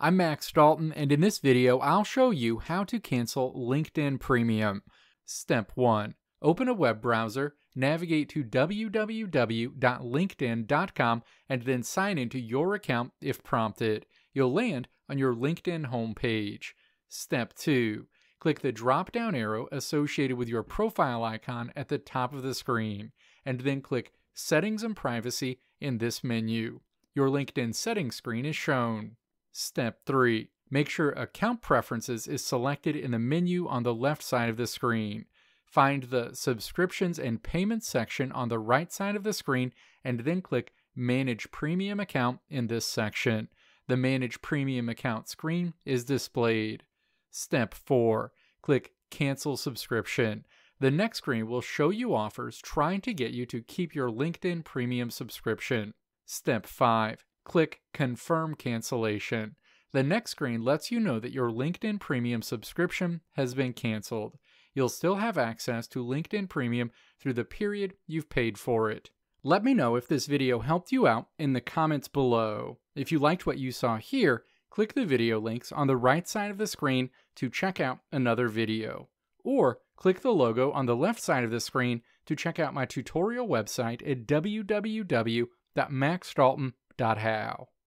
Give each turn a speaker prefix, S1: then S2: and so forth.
S1: I'm Max Dalton, and in this video, I'll show you how to cancel LinkedIn Premium. Step 1. Open a web browser, navigate to www.linkedin.com, and then sign into your account if prompted. You'll land on your LinkedIn homepage. Step 2. Click the drop-down arrow associated with your profile icon at the top of the screen, and then click Settings and Privacy in this menu. Your LinkedIn settings screen is shown. Step 3. Make sure Account Preferences is selected in the menu on the left side of the screen. Find the Subscriptions and Payments section on the right side of the screen and then click Manage Premium Account in this section. The Manage Premium Account screen is displayed. Step 4. Click Cancel Subscription. The next screen will show you offers trying to get you to keep your LinkedIn Premium subscription. Step 5. Click Confirm Cancellation. The next screen lets you know that your LinkedIn Premium subscription has been canceled. You'll still have access to LinkedIn Premium through the period you've paid for it. Let me know if this video helped you out in the comments below. If you liked what you saw here, click the video links on the right side of the screen to check out another video. Or click the logo on the left side of the screen to check out my tutorial website at www.maxdalton.how.